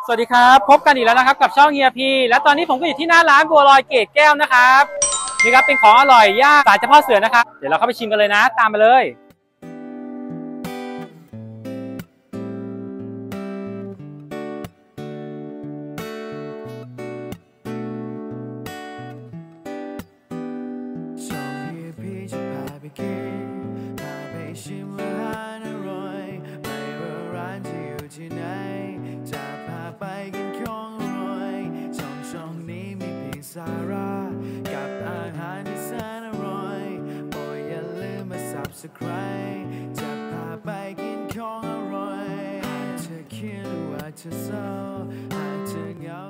สวัสดีครับพบกันอีกแล้วนะครับกับช่องเฮียพีและตอนนี้ผมก็อยู่ที่หน้าร้านบัวลอยเกตแก้วนะครับนี่ครับเป็นของอร่อยย่างศาลเจ้าพ่อเสือนะครับเดี๋ยวเราเข้าไปชิมกันเลยนะตามมาเลยสาระกับอาหารที่แสนอร่อยโปรดอย่าลืมมา Subscribe จะพาไปกินของอร่อยอาจจะคิดว่าเธอเศร้าอาจจะเหงา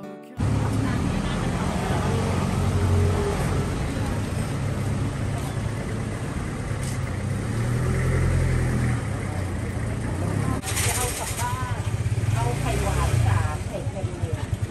เอากลับบ้านเอาไข่หวาน3ไข่เค็ม1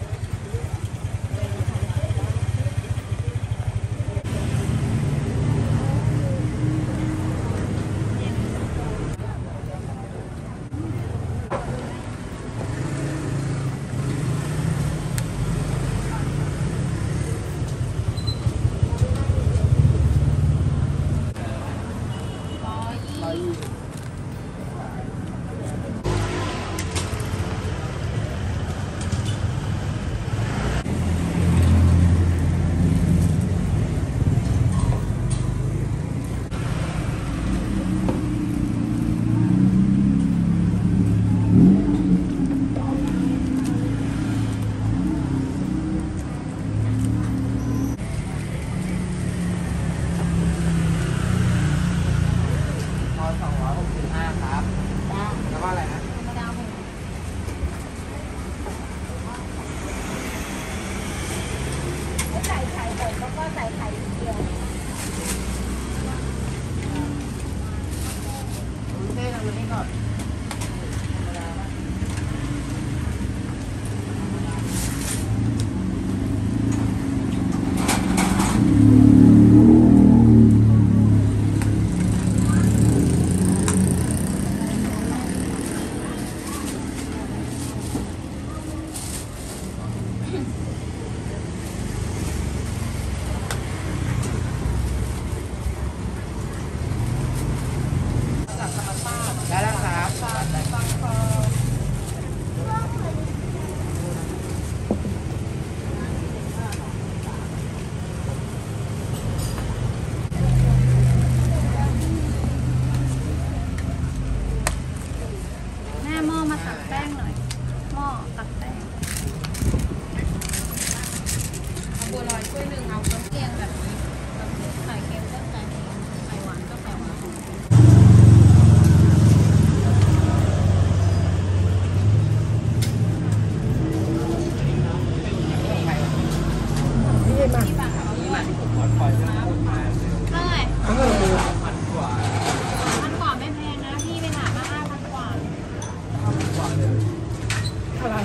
บัวลอยถ้วย1เอาเครื่องเคียงแบบนี้ไข่เค็มก็ไข่เค็มไข่หวานก็ไข่หวานนี่มาเท่าไหร่1,000 กว่าไม่แพงนะพี่ไปหามา5,000 กว่าอะไร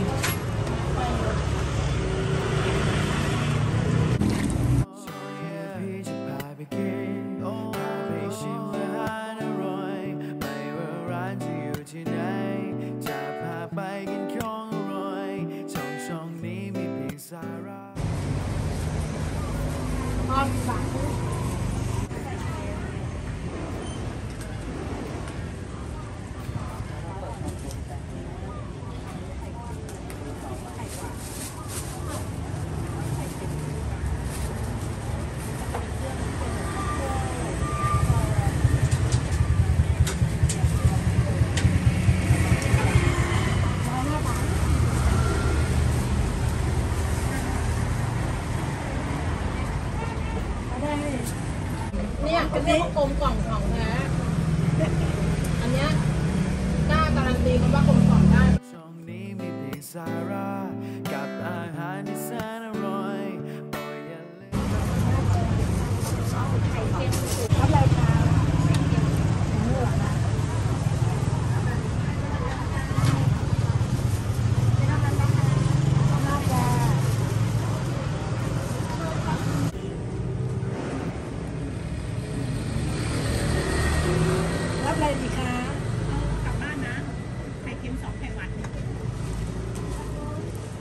เนี่ยเป็นเรียกว่ากลมกล่อมของแท้อันเนี้ยกล้าการันตีคำว่ากลมกล่อมได้ช่องนี้มีเพียงสาระกับอาหารที่แสนอร่อยโปรดอย่าลืมไข่เค็มอะไรคะอะไรดีคะกลับบ้านนะไข่เค็ม2ไข่หวาน1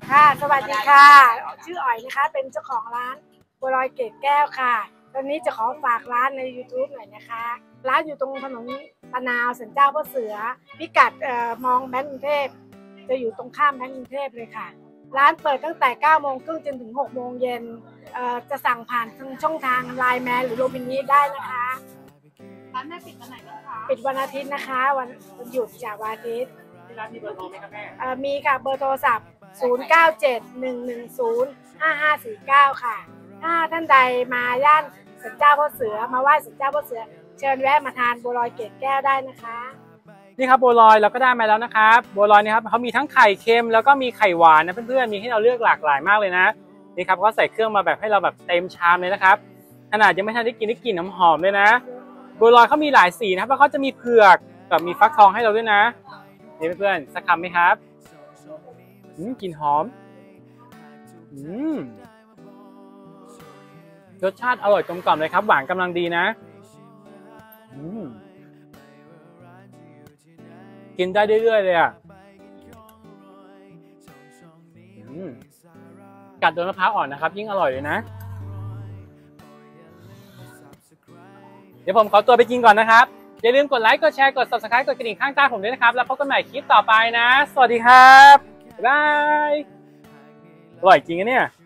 ค่ะสวัสดีค่ะชื่ออ๋อยนะคะเป็นเจ้าของร้านบัวลอยเกตแก้วค่ะตอนนี้จะขอฝากร้านใน YouTube หน่อยนะคะร้านอยู่ตรงถนนตะนาวสันเจ้าพ่อเสือพิกัดมองแบงก์กรุงเทพจะอยู่ตรงข้ามแบงก์กรุงเทพเลยค่ะร้านเปิดตั้งแต่9 โมงครึ่งจนถึง6 โมงเย็นจะสั่งผ่านทางช่องทางไลน์แมนหรือโรบินนี้ได้นะคะร้านแม่ปิดวันไหนบ้างคะปิดวันอาทิตย์นะคะวันหยุดจากวันอาทิตย์ที่ร้านมีเบอร์โทรไหมครับแม่มีค่ะเบอร์โทรศัพท์0971105549ค่ะถ้าท่านใดมาย่านสันเจ้าพ่อเสือมาไหว้สันเจ้าพ่อเสือเชิญแวะมาทานบัวลอยเกตแก้วได้นะคะนี่ครับบัวลอยเราก็ได้มาแล้วนะครับบัวลอยนี่ครับเขามีทั้งไข่เค็มแล้วก็มีไข่หวานนะเพื่อนๆมีให้เราเลือกหลากหลายมากเลยนะนี่ครับเขาใส่เครื่องมาแบบให้เราแบบเต็มชามเลยนะครับขนาดยังไม่ทันได้กินได้กลิ่นหอมๆเลยนะบัวลอยเขามีหลายสีนะครับแล้วเขาจะมีเผือกกับมีฟักทองให้เราด้วยนะนี่เพื่อนๆสักคำไหมครับกลิ่นหอมรสชาติอร่อยกลมกล่อมเลยครับหวานกำลังดีนะกินได้เรื่อยๆเลยอ่ะกัดโดนมะพร้าวอ่อนนะครับยิ่งอร่อยเลยนะเดี๋ยวผมขอตัวไปกินก่อนนะครับอย่าลืมกดไลค์กดแชร์กด Subscribe กดกระดิ่งข้างใต้ผมด้วยนะครับแล้วพบกันใหม่คลิปต่อไปนะสวัสดีครับบ๊ายบายอร่อยจริงนะเนี่ย